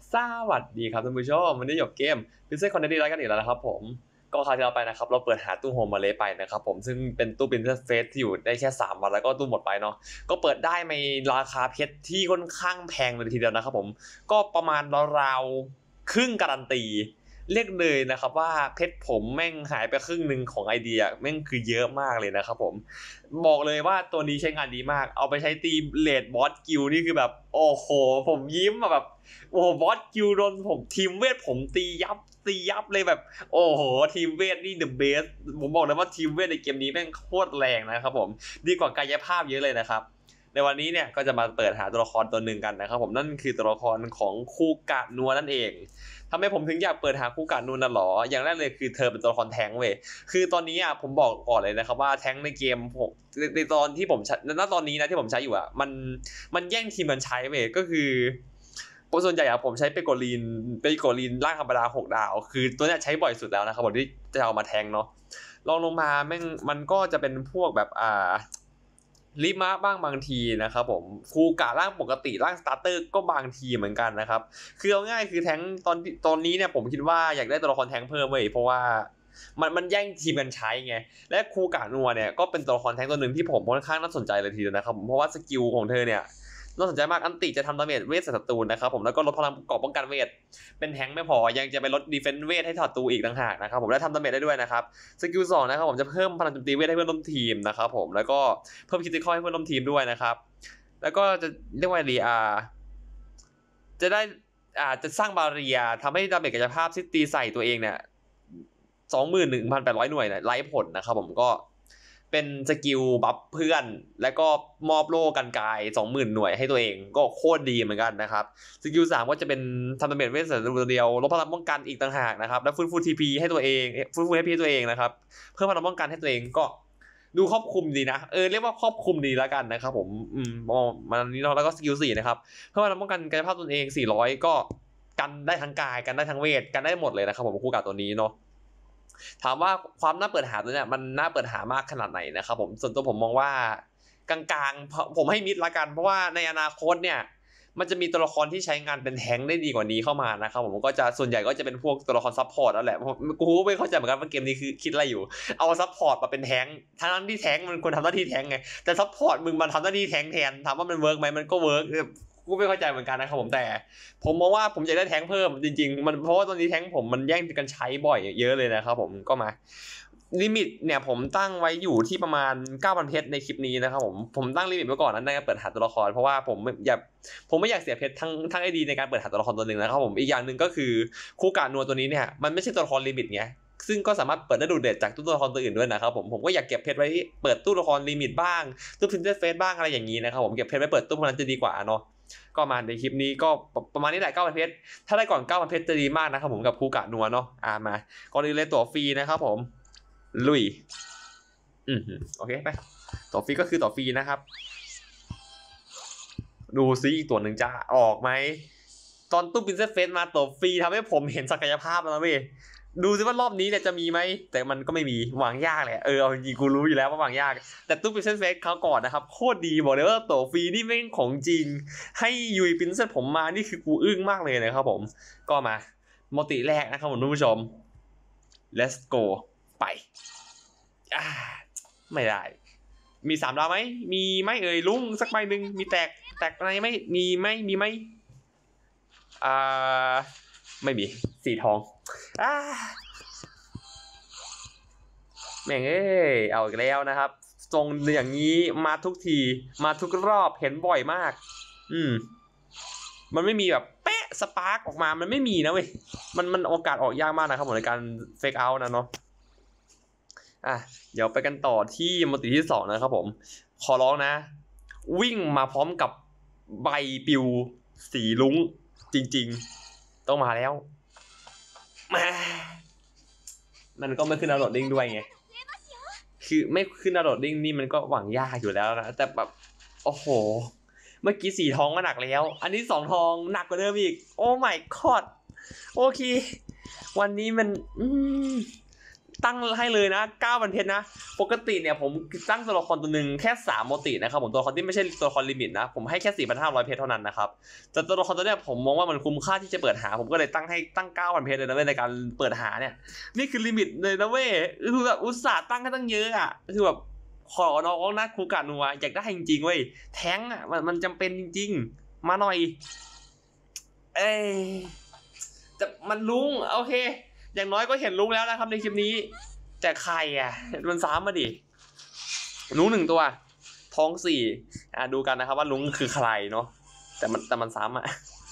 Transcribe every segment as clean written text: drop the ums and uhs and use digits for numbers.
สวัสดีครับท่านผู้ชมวันนี้จบเกมพิซซ่าคอนเทนต์รายกันอีกแล้วนะครับผมก็คราวที่เราไปนะครับเราเปิดหาตู้โฮมมาเลไปนะครับผมซึ่งเป็นตู้เป็นเฟสที่อยู่ได้แค่3 วันแล้วก็ตู้หมดไปเนาะก็เปิดได้ในราคาเพชรที่ค่อนข้างแพงเลยทีเดียวนะครับผมก็ประมาณราวๆครึ่งการันตีเรียกเลยนะครับว่าเพชรผมแม่งหายไปครึ่งหนึ่งของไอเดียแม่งคือเยอะมากเลยนะครับผมบอกเลยว่าตัวนี้ใช้งานดีมากเอาไปใช้ตีเลดบอสกิลนี่คือแบบโอ้โหผมยิ้มแบบ โอ้บอสคิวโดนผมทีมเวทผมตียับเลยแบบโอ้โหทีมเวทนี่เดอะเบสผมบอกเลยว่าทีมเวทในเกมนี้แม่งโคตรแรงนะครับผมดีกว่ากายภาพเยอะเลยนะครับในวันนี้เนี่ยก็จะมาเปิดหาตัวละครตัวหนึ่งกันนะครับผมนั่นคือตัวละครของคู่กะนัวนั่นเองทำไมผมถึงอยากเปิดหาคู่กะนัวนั่นหรออย่างแรกเลยคือเธอเป็นตัวละครแทงเว้ยคือตอนนี้อ่ะผมบอกก่อนเลยนะครับว่าแทงในเกมผมในตอนที่ผมใช้ณตอนนี้นะที่ผมใช้อยู่อ่ะมันแย่งทีมกันใช้เว้ยก็คือส่วนใหญ่อะผมใช้เปโกลีนร่างธรรมดา6 ดาวคือตัวเนี้ยใช้บ่อยสุดแล้วนะครับผมที่จะเอามาแทงเนาะลองลงมาแม่งมันก็จะเป็นพวกแบบลิมาบ้างบางทีนะครับผมฟูกะร่างปกติร่างสตาร์เตอร์ก็บางทีเหมือนกันนะครับคือเอาง่ายคือแทงตอนนี้เนี่ยผมคิดว่าอยากได้ตัวละครแทงเพิ่มเว้ยเพราะว่ามันแย่งทีมกันใช้ไงและคูกะนัวเนี่ยก็เป็นตัวละครแทงตัวหนึ่งที่ผมค่อนข้างน่าสนใจเลยทีเดียวนะครับผมเพราะว่าสกิลของเธอเนี่ยน่าสนใจมากอันติจะทำดาเมจเวทใส่ศัตรูนะครับผมแล้วก็ลดพลังเกราะป้องกันเวทเป็นแทงไม่พอยังจะไปลดดีเฟนส์เวทให้ศัตรูอีกต่างหากนะครับผมและทำดาเมจได้ด้วยนะครับสกิล2นะครับผมจะเพิ่มพลังโจมตีเวทให้เพื่อนร่วมทีมนะครับผมแล้วก็เพิ่มคิติคอลให้เพื่อนร่วมทีมด้วยนะครับแล้วก็จะเรียกว่ารีอาจะได้จะสร้างบาเรียทำให้ดาเมจกายภาพที่ตีใส่ตัวเองเนี่ย21,800 หน่วยเนี่ยไร้ผลนะครับผมก็เป็นสกิลบัฟเพื่อนแล้วก็มอบโล่กันกาย20,000 หน่วยให้ตัวเองก็โคตรดีเหมือนกันนะครับสกิล3ก็จะเป็นทำดาเมจเวทใส่ตัวเดียวลดพลังป้องกันอีกต่างหากนะครับแล้วฟื้นฟูทีพีให้ตัวเองฟื้นฟูให้พีตัวเองนะครับเพิ่มพลังป้องกันให้ตัวเองก็ดูครอบคลุมดีนะเรียกว่าครอบคลุมดีแล้วกันนะครับผมมันนี้แล้วก็สกิล4นะครับเพิ่มพลังป้องกันกายภาพตัวเอง400ก็กันได้ทั้งกายกันได้ทั้งเวทกันได้หมดเลยนะครับผมคู่กับตัวนี้เนาะถามว่าความน่าเปิดหาตัวเนี้ยมันน่าเปิดหามากขนาดไหนนะครับผมส่วนตัวผมมองว่ากลางๆผมให้มิดละกันเพราะว่าในอนาคตเนี่ยมันจะมีตัวละครที่ใช้งานเป็นแทงได้ดีกว่านี้เข้ามานะครับผมก็จะส่วนใหญ่ก็จะเป็นพวกตัวละครซัพพอร์ตแล้วแหละกูไม่เข้าใจเหมือนกันว่าเกมนี้คือคิดอะไรอยู่เอาซัพพอร์ตมาเป็นแทงทั้งที่แทงมันควรทำหน้าที่แทงไงแต่ซัพพอร์ตมึงมาทำหน้าที่แทงแทนถามว่ามันเวิร์กไหมมันก็เวิร์กกูไม่เข้าใจเหมือนกันนะครับผมแต่ผมมองว่าผมอยากได้แทงเพิ่มจริงๆมันเพราะว่าตอนนี้แทงผมมันแย่งกันใช้บ่อยเยอะเลยนะครับผมก็มาลิมิตเนี่ยผมตั้งไว้อยู่ที่ประมาณ 9,000 เพชรในคลิปนี้นะครับผมตั้งลิมิตไว้ก่อนนั้นในการเปิดหาตัวละครเพราะว่าผมไม่อยากเสียเพชรทั้งไอดีในการเปิดหาตัวละครตัวหนึ่งนะครับผมอีกอย่างหนึ่งก็คือคู่กะนัวตัวนี้เนี่ยมันไม่ใช่ตัวละครลิมิตไงซึ่งก็สามารถเปิดได้ดูเด็ดจากตู้ตัวละครตัวอื่นด้วยนะครับผมก็อยากเก็บเพชรไว้เปิดตู้ละครลิมิตบ้างตู้พินเซสเฟสบ้างอะไรอย่างนี้นะครับผมเก็บเพชรไว้เปิดตู้พวกนั้นจะดีกว่าเนาะก็มาในคลิปนี้ก็ประมาณนี้แหละ 9,000 เพชรถ้าได้ก่อน 9,000 เพชรจะดีมากนะครับผมกับคู่กะนัวเนาะมาก่อนอื่นเลยตั๋วฟรีนะครับผมลุยโอเคไปตั๋วฟรีก็คือตั๋วฟรีนะครับดูซิอีกตัวหนึ่งจะออกไหมตอนตู้พินเซสเฟสมาตั๋วฟรีทำให้ผมเห็นศักยภาพแล้วนะเว้ยดูซิว่ารอบนี้เนี่ยจะมีไหมแต่มันก็ไม่มีหวังยากแหละเอาจริงกูรู้อยู่แล้วว่าหวังยากแต่ตู้พินเซสเฟสเขาก่อนนะครับโคตรดีบอกเลยว่าตั๋วฟรีนี่แม่งของจริงให้ยุยพินเซสผมมานี่คือกูอึ้งมากเลยนะครับผมก็มาโมติแรกนะครับผมท่านผู้ชม let's go ไปไม่ได้มี3 ดาวไหมมีไหมลุงสักใบหนึ่งมีแตกอะไรไหมมีไหมอ่าไม่มีสีทองแม่งเอาอีกแล้วนะครับทรงอย่างนี้มาทุกทีมาทุกรอบเห็นบ่อยมากมันไม่มีแบบเป๊ะสปาร์กออกมามันไม่มีนะเว้ยมันโอกาสออกยากมากนะครับผมในการเฟกเอาท์นะเนาะเดี๋ยวไปกันต่อที่โมติที่2นะครับผมขอร้องนะวิ่งมาพร้อมกับใบปิวสีลุ้งจริงๆต้องมาแล้วมันก็ไม่ขึ้นดาวน์โหลดดิ้งด้วยไงคือไม่ขึ้นดาวน์โหลดดิ้งนี่มันก็หวังยากอยู่แล้วนะแต่แบบโอ้โหเมื่อกี้สีทองก็หนักแล้วอันนี้2 ทองหนักกว่าเดิมอีกโอ้ my god โอเควันนี้มันตั้งให้เลยนะ9,000 เพชรนะปกติเนี่ยผมตั้งตัวละครตัวหนึ่งแค่3โมตินะครับผมตัวละครที่ไม่ใช่ตัวละครลิมิตนะผมให้แค่ 4,500 เพชรเท่านั้นนะครับแต่ตัวละครตัวเนี้ยผมมองว่ามันคุ้มค่าที่จะเปิดหาผมก็เลยตั้ง 9,000 เพชรเลยนะเว้ยในการเปิดหาเนี่ยนี่คือลิมิตเลยนะเว้ยคือแบบอุตส่าห์ตั้งให้ตั้งเยอะอ่ะคือแบบขอน้องนะคูกานัวอยากได้จริงๆเว้ยแท้งอ่ะมันจำเป็นจริงๆมาหน่อยเอ้ยแต่มันลุงโอเคอย่างน้อยก็เห็นลุงแล้วนะครับในคลิปนี้แต่ใครอ่ะมันซ้ำมาดิลุง1 ตัวท้อง4ดูกันนะครับว่าลุงคือใครเนาะแต่มันซ้ำอ่ะ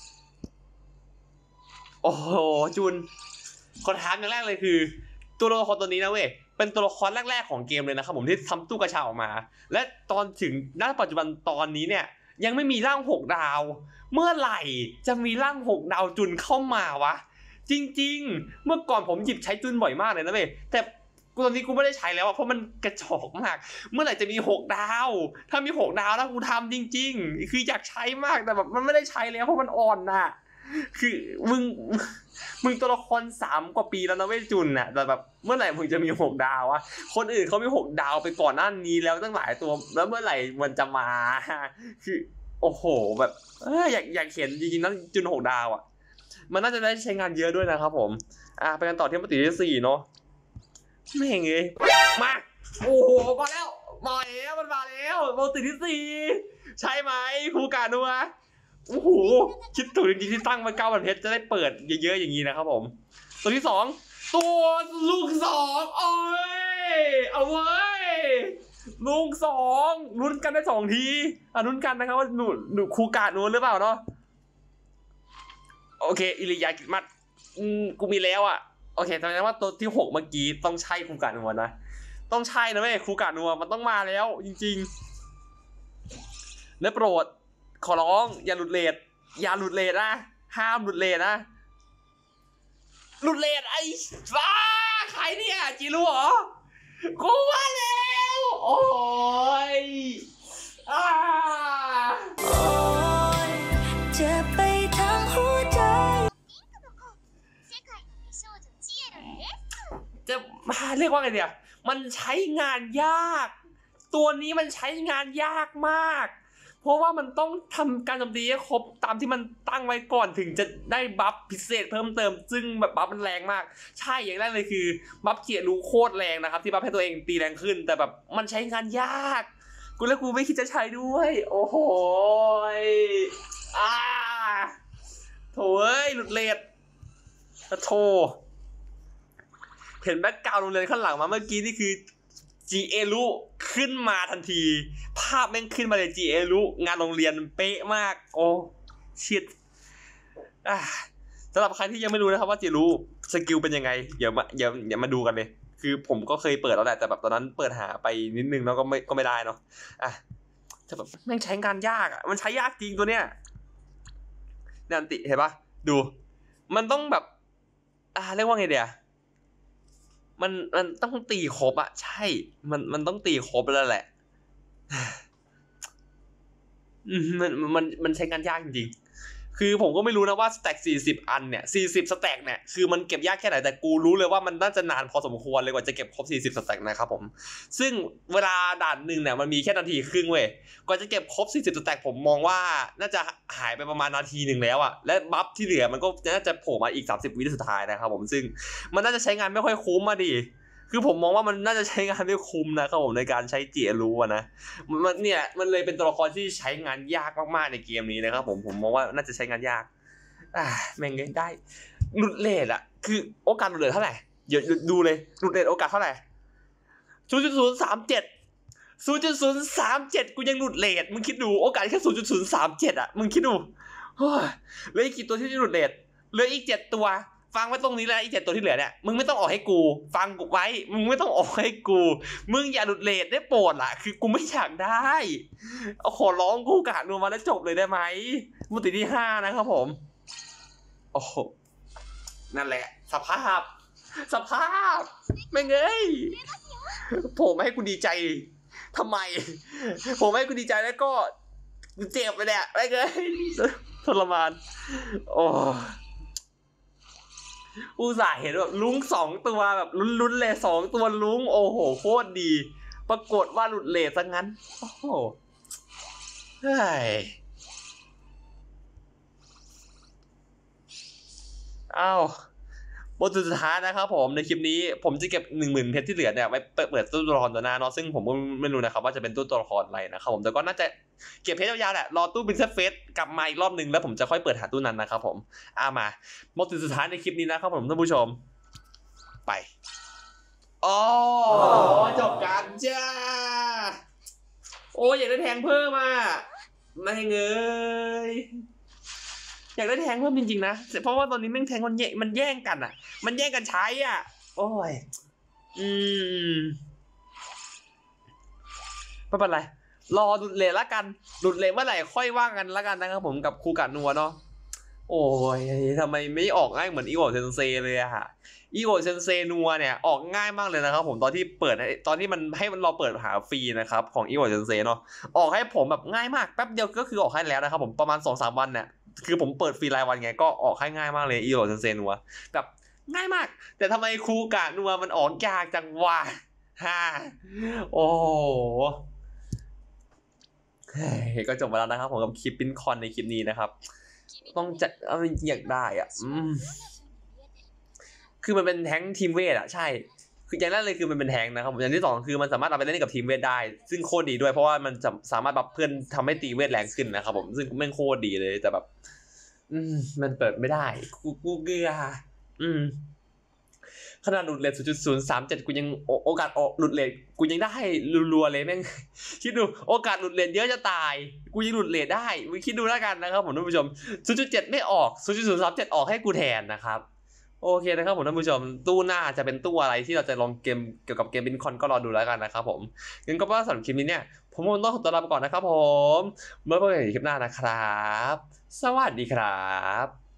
โอ้โหจุนคนถามอย่างแรกเลยคือตัวละครตัวนี้นะเว้ยเป็นตัวละครแรกๆของเกมเลยนะครับผมที่ทำตู้กระชาออกมาและตอนถึงณปัจจุบันตอนนี้เนี่ยยังไม่มีร่าง6 ดาวเมื่อไหร่จะมีร่าง6 ดาวจุนเข้ามาวะจริงๆเมื่อก่อนผมหยิบใช้จุนบ่อยมากเลยนะเว้ยแต่ตอนนี้กูไม่ได้ใช้แล้วเพราะมันกระจอกมากเมื่อไหร่จะมี6 ดาวถ้ามี6 ดาวแล้วกูทำจริงๆคืออยากใช้มากแต่แบบมันไม่ได้ใช้แล้วเพราะมันอ่อนน่ะคือมึงตัวละคร3 กว่าปีแล้วนะเว้ยจุนน่ะแต่แบบเมื่อไหร่มึงจะมี6 ดาวอะคนอื่นเขามี6 ดาวไปก่อนหน้านี้แล้วตั้งหลายตัวแล้วเมื่อไหร่มันจะมาคือโอ้โหแบบอยากเห็นจริงๆนะจุน6 ดาวอะมันน่าจะได้ใช้งานเยอะด้วยนะครับผมไปกันต่อที่ปฏิที่4เนาะไม่เห็นเลยมาโอ้โหมาแล้วมันมาแล้วปฏิที่4ใช่ไหมครูกานัวโอ้โหคิดถูกจริงๆที่ตั้งมา9,000 เพชรจะได้เปิดเยอะๆอย่างนี้นะครับผมตัวที่2ตัวลูก2โอ้ยเอาเว้ยลูก2ลุ้นกันได้2 ทีลุ้นกันนะครับว่าหนูครูกานัวหรือเปล่าเนาะโอเคอิริยากิมัดกูมีแล้วอ่ะโอเคแสดงว่าตัวที่6เมื่อกี้ต้องใช่ครูกานัวนะต้องใช่นะเว้ยครูกานัวมันต้องมาแล้วจริงๆและโปรดขอร้องอย่าหลุดเลทนะห้ามหลุดเลทนะหลุดเลทไอ้บ้าใครเนี่ยจีรู้เหรอกูว่าแล้วโอ้ยจะไปทางหัวใจจะเรียกว่าไงเนี่ยมันใช้งานยากตัวนี้มันใช้งานยากมากเพราะว่ามันต้องทำการโจมตีให้ครบตามที่มันตั้งไว้ก่อนถึงจะได้บัฟพิเศษเพิ่มเติมซึ่งแบบบัฟมันแรงมากใช่อย่างแรกเลยคือบัฟเกียร์รู้โคตรแรงนะครับที่บัฟให้ตัวเองตีแรงขึ้นแต่แบบมันใช้งานยากกูไม่คิดจะใช้ด้วยโอ้โหโถ่เอ้ยหลุดเลทโธ่เห็นแบ็คกราวด์โรงเรียนข้างหลังมาเมื่อกี้นี่คือจีเอรุขึ้นมาทันทีภาพแม่งขึ้นมาเลยจีเอรุงานโรงเรียนเป๊ะมากโอ้ชิตสำหรับใครที่ยังไม่รู้นะครับว่าจีเอรุสกิลเป็นยังไงเดี๋ยวมาดูกันเลยคือผมก็เคยเปิดแล้วแหละแต่แบบตอนนั้นเปิดหาไปนิดนึงแล้วก็ไม่ได้เนาะแต่แบบแม่งใช้งานยากมันใช้ยากจริงตัวเนี้ยเนี่ยอันติเห็นปะดูมันต้องแบบเรียกว่าไงเดี๋ยวมันต้องตีครบใช่มันต้องตีครบแล้วแหละมันใช้งานยากจริงๆคือผมก็ไม่รู้นะว่าสแต็ก40 อันเนี่ย40 สแต็กเนี่ยคือมันเก็บยากแค่ไหนแต่กูรู้เลยว่ามันน่าจะนานพอสมควรเลยกว่าจะเก็บครบ40 สแต็กนะครับผมซึ่งเวลาด่านหนึ่งเนี่ยมันมีแค่นาทีครึ่งเว้ยกว่าจะเก็บครบ40 สแต็กผมมองว่าน่าจะหายไปประมาณนาทีหนึ่งแล้วและบัฟที่เหลือมันก็น่าจะโผล่มาอีก30 วิสุดท้ายนะครับผมซึ่งมันน่าจะใช้งานไม่ค่อยคุ้มมาดิคือผมมองว่ามันน่าจะใช้งานไม่คุ้มนะครับผมในการใช้เจียรู้นะมันเลยเป็นตัวละครที่ใช้งานยากมากๆในเกมนี้นะครับผมมองว่าน่าจะใช้งานยากแม่งได้หลุดเลทคือโอกาสหลุดเลทเท่าไหร่เดี๋ยวดูเลยหลุดเลทโอกาสเท่าไหร่0.037กูยังหลุดเลทมึงคิดดูโอกาสแค่0.037มึงคิดดูเหลืออีกกี่ตัวที่จะหลุดเลทเหลืออีก7 ตัวฟังไว้ตรงนี้แล้วอีก7 ตัวที่เหลือเนี่ยมึงไม่ต้องออกให้กูฟังกูไว้มึงไม่ต้องออกให้กูมึงอย่าหลุดเลทได้โปรดคือกูไม่อยากได้ขอร้องกูกะนัวมาแล้วจบเลยได้ไหมมุติที่5นะครับผมโอ้โหนั่นแหละสภาพไม่เงยผมให้กูดีใจทำไมผมให้กูดีใจแล้วก็เจ็บเลยเนี่ยไม่เงยทรมานโอ้อุตส่าห์เห็นแบบลุ้ง2ตัวแบบลุ้นๆเลย2ตัวลุ้งโอ้โหโคตรดี ปรากฏว่าหลุดเลทซะงั้นโอ้โหเฮ้ยอ้าวบทสุดท้ายนะครับผมในคลิปนี้ผมจะเก็บ 10,000 เพชรที่เหลือเนี่ยไว้เปิดตู้ตัวละครตัวหน้าเนาะซึ่งผมก็ไม่รู้นะครับว่าจะเป็นตู้ตัวละครอะไรนะครับผมแต่ก็น่าจะเก็บเพชรยาวๆแหละรอตู้บินเซฟเฟสกลับมาอีกรอบนึงแล้วผมจะค่อยเปิดหาตู้นั้นนะครับผมมาบทสุดท้ายในคลิปนี้นะครับผมท่านผู้ชมไปอ๋อจบกันจ้าโอ้ยอยากได้แทงเพิ่มอ่ะไม่เงยอยากได้แทงเพิ่มจริงๆนะเพราะว่าตอนนี้แม่งแทงมันแย่งกันอ่ะมันแย่งกันใช้อ่ะโอ้ยไม่เป็นไรรอหลุดเลทละกันหลุดเลทเมื่อไหร่ค่อยว่ากันละกันนะครับผมกับคูกะนัวเนาะโอ้ยทำไมไม่ออกง่ายเหมือนอีโกะเซนเซเลยอะอีโกะเซนเซนัวเนี่ยออกง่ายมากเลยนะครับผมตอนที่มันให้เราเปิดหาฟรีนะครับของอีโกะเซนเซเนาะออกให้ผมแบบง่ายมากแป๊บเดียวก็คือออกให้แล้วนะครับผมประมาณ 2-3 วันเนี่ยคือผมเปิดฟรีรายวันไงก็ออกให้ง่ายมากเลยอีโกะเซนเซนัวแบบง่ายมากแต่ทำไมคูกะนัวมันออกยากจังวะโอ้ก็จบมาแล้วนะครับผมกับคลิปปิ้นคอนในคลิปนี้นะครับต้องจัดเอาอยากได้อ่ะคือมันเป็นแท้งทีมเวทอ่ะใช่คืออย่างแรกเลยคือมันเป็นแท้งนะครับอย่างที่2คือมันสามารถเอาไปเล่นกับทีมเวทได้ซึ่งโคตรดีด้วยเพราะว่ามันจะสามารถแบบเพื่อนทำให้ตีเวทแรงขึ้นนะครับผมซึ่งแม่งโคตรดีเลยแต่แบบมันเปิดไม่ได้กูเกลือขนาดหลุดเลท 0.037 กูยังโอกาสหลุดเลทกูยังได้รัวๆเลยแม่งคิดดูโอกาสหลุดเลทเยอะจะตายกูยังหลุดเลทได้คิดดูแล้วกันนะครับผมท่านผู้ชม 0.7 ไม่ออก 0.037 ออกให้กูแทนนะครับโอเคนะครับผมท่านผู้ชมตู้หน้าจะเป็นตู้อะไรที่เราจะลองเกมเกี่ยวกับเกมบินคอนก็รอดูแล้วกันนะครับผมงั้นก็ว่าสำหรับคลิปนี้เนี่ยผมคงต้องขอตัวลาไปก่อนนะครับผมเมื่อพบกันในคลิปหน้านะครับสวัสดีครับ